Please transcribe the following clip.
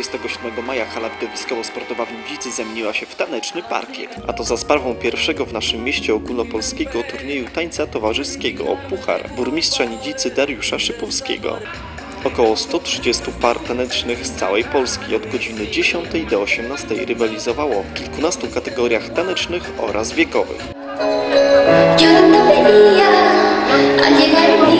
27 maja hala widowiskowo-sportowa w Nidzicy zamieniła się w taneczny parkiet, a to za sprawą pierwszego w naszym mieście ogólnopolskiego turnieju tańca towarzyskiego o puchar burmistrza Nidzicy Dariusza Szypowskiego. Około 130 par tanecznych z całej Polski od godziny 10 do 18 rywalizowało w kilkunastu kategoriach tanecznych oraz wiekowych. Yo no te pedía al llegar un día.